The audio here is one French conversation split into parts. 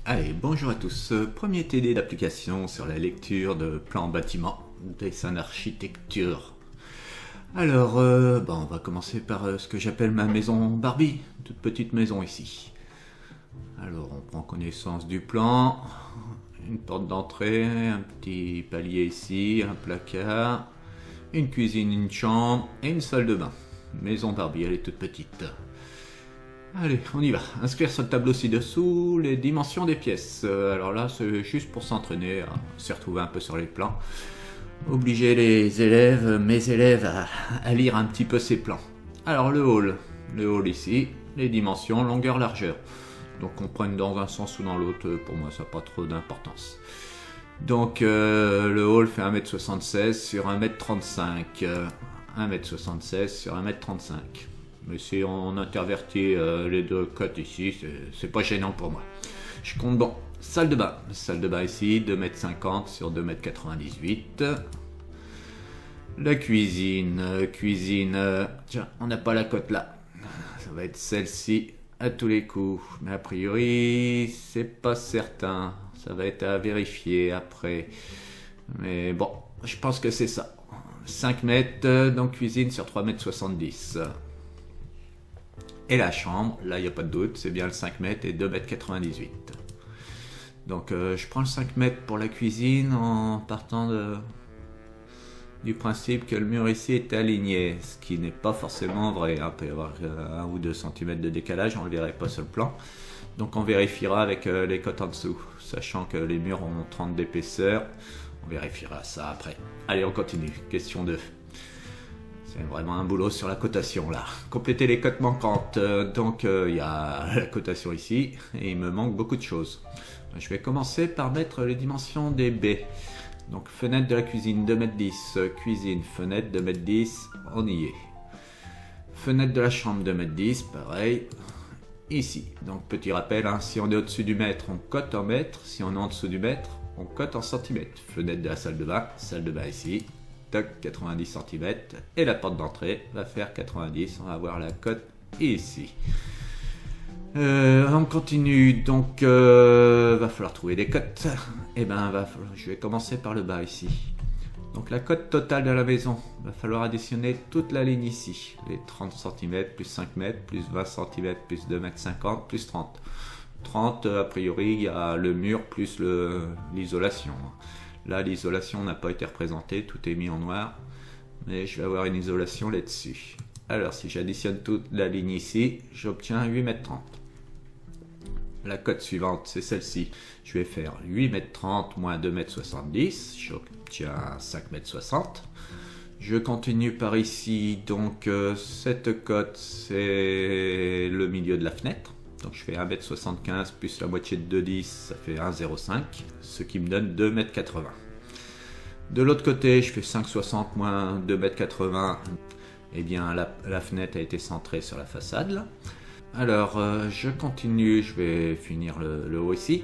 Allez, bonjour à tous. Premier TD d'application sur la lecture de plans bâtiments, dessin d'architecture. Alors, on va commencer par ce que j'appelle ma maison Barbie, toute petite maison ici. Alors, on prend connaissance du plan, une porte d'entrée, un petit palier ici, un placard, une cuisine, une chambre et une salle de bain. Maison Barbie, elle est toute petite. Allez, on y va. Inscrire sur le tableau ci-dessous les dimensions des pièces. Alors là, c'est juste pour s'entraîner, à se retrouver un peu sur les plans. Obliger les élèves, mes élèves, à lire un petit peu ces plans. Alors le hall ici, les dimensions, longueur, largeur. Donc qu'on prenne dans un sens ou dans l'autre, pour moi ça n'a pas trop d'importance. Donc le hall fait 1m76 sur 1m35. 1m76 sur 1m35. Mais si on intervertit les deux cotes ici, c'est pas gênant pour moi. Je compte bon. Salle de bain. Salle de bain ici, 2m50 sur 2m98. La cuisine. Tiens, on n'a pas la cote là. Ça va être celle-ci à tous les coups. Mais a priori, c'est pas certain. Ça va être à vérifier après. Mais bon, je pense que c'est ça. 5 mètres, donc cuisine sur 3m70. Et la chambre, là il n'y a pas de doute, c'est bien le 5 mètres et 2m98. Donc je prends le 5 mètres pour la cuisine en partant du principe que le mur ici est aligné, ce qui n'est pas forcément vrai. Il peut y avoir 1 ou 2 cm de décalage, on ne le verrait pas sur le plan. Donc on vérifiera avec les cotes en dessous, sachant que les murs ont 30 d'épaisseur. On vérifiera ça après. Allez, on continue. Question 2. C'est vraiment un boulot sur la cotation là. Compléter les cotes manquantes. Donc il y a la cotation ici et il me manque beaucoup de choses. Je vais commencer par mettre les dimensions des baies. Donc fenêtre de la cuisine 2m10, cuisine, fenêtre 2m10, on y est. Fenêtre de la chambre 2m10, pareil. Ici, donc petit rappel, si on est au-dessus du mètre, on cote en mètres. Si on est en dessous du mètre, on cote en centimètres. Fenêtre de la salle de bain ici. Toc, 90 cm et la porte d'entrée va faire 90, on va avoir la cote ici. On continue, donc va falloir trouver des cotes. Et je vais commencer par le bas ici. Donc la cote totale de la maison, va falloir additionner toute la ligne ici. Les 30 cm plus 5 mètres plus 20 cm plus 2,50 m plus 30. 30 a priori il y a le mur plus l'isolation. Là, l'isolation n'a pas été représentée, tout est mis en noir, mais je vais avoir une isolation là-dessus. Alors, si j'additionne toute la ligne ici, j'obtiens 8,30 m. La cote suivante, c'est celle-ci. Je vais faire 8,30 m moins 2,70 m, j'obtiens 5,60 m. Je continue par ici, donc cette cote, c'est le milieu de la fenêtre. Donc je fais 1,75 m plus la moitié de 2,10, ça fait 1,05 m, ce qui me donne 2,80 m. De l'autre côté, je fais 5,60 moins 2,80 m. Eh bien, la fenêtre a été centrée sur la façade. Là. Alors, je continue, je vais finir le haut ici.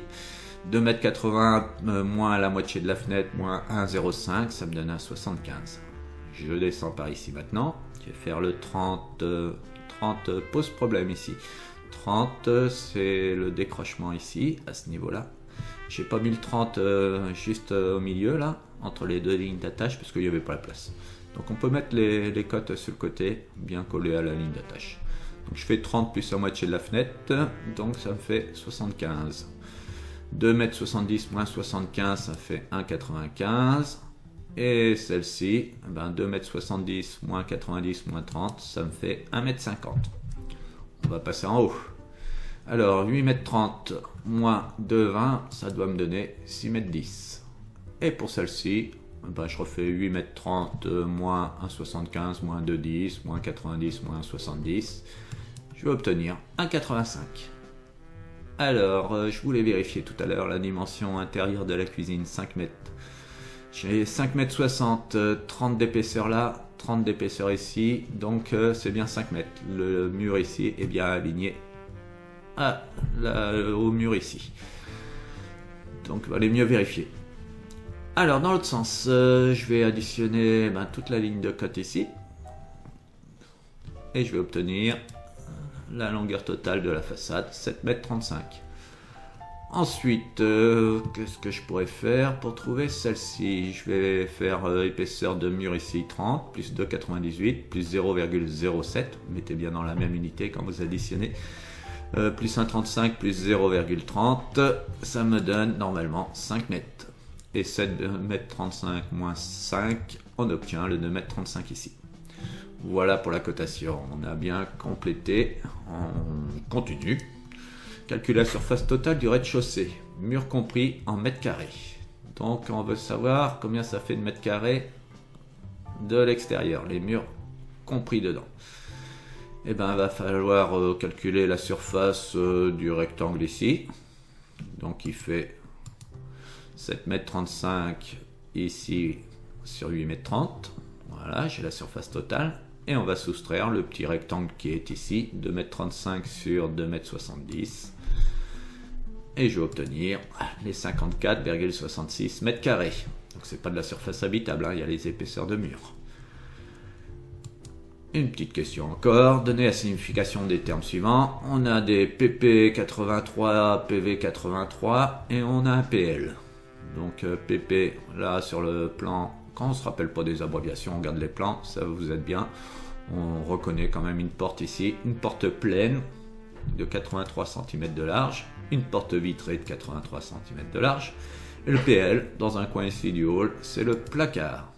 2,80 m moins la moitié de la fenêtre, moins 1,05 m, ça me donne 1,75 m. Je descends par ici maintenant. Je vais faire le 30 pose problème ici. 30, c'est le décrochement ici, à ce niveau-là. J'ai pas mis le 30 juste au milieu, là, entre les deux lignes d'attache, parce qu'il n'y avait pas la place. Donc on peut mettre les cotes sur le côté, bien collées à la ligne d'attache. Donc je fais 30 plus la moitié de la fenêtre, donc ça me fait 75. 2,70 m moins 75, ça fait 1,95 m. Et celle-ci, 2,70 m moins 90 moins 30, ça me fait 1,50 m. On va passer en haut. Alors 8,30 m moins 2,20 m, ça doit me donner 6,10 m. Et pour celle-ci, je refais 8,30 m moins 1,75 m moins 2,10 moins 90 moins 1,70. Je vais obtenir 1,85 m. Alors, je voulais vérifier tout à l'heure la dimension intérieure de la cuisine, 5 mètres. J'ai 5,60 m, 30 d'épaisseur là, 30 d'épaisseur ici, donc c'est bien 5 mètres. Le mur ici est bien aligné au mur ici. Donc il va aller mieux vérifier. Alors dans l'autre sens, je vais additionner toute la ligne de cote ici. Et je vais obtenir la longueur totale de la façade, 7,35 m. Ensuite, qu'est-ce que je pourrais faire pour trouver celle-ci? Je vais faire épaisseur de mur ici 30, plus 2,98, plus 0,07. Mettez bien dans la même unité quand vous additionnez. Plus 1,35, plus 0,30. Ça me donne normalement 5 mètres. Et 7,35 m moins 5, on obtient le 2,35 m ici. Voilà pour la cotation. On a bien complété. On continue. Calculer la surface totale du rez-de-chaussée, mur compris en mètres carrés. Donc on veut savoir combien ça fait de mètres carrés de l'extérieur, les murs compris dedans. Et ben il va falloir calculer la surface du rectangle ici. Donc il fait 7,35 m ici sur 8,30 m. Voilà, j'ai la surface totale. Et on va soustraire le petit rectangle qui est ici, 2,35 m sur 2,70 m. Et je vais obtenir les 54,66 mètres carrés. Donc c'est pas de la surface habitable, hein, il y a les épaisseurs de mur. Une petite question encore, donnez la signification des termes suivants. On a des PP83, PV83 et on a un PL. Donc PP, là sur le plan, quand on ne se rappelle pas des abréviations, on regarde les plans, ça vous aide bien. On reconnaît quand même une porte ici, une porte pleine de 83 cm de large, une porte vitrée de 83 cm de large, et le PL, dans un coin ici du hall, c'est le placard.